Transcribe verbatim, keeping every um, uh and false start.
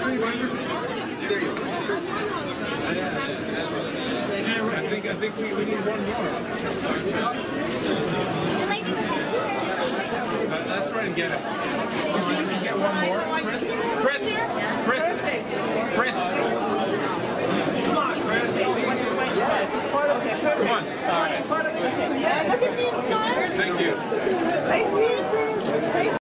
I think I think we, we need one more. Let's try and get it. Can we get one more? Chris, Chris, Chris, Chris. Come on, Chris. Come on. All right. Look at me, son. Thank you. Nice meeting you.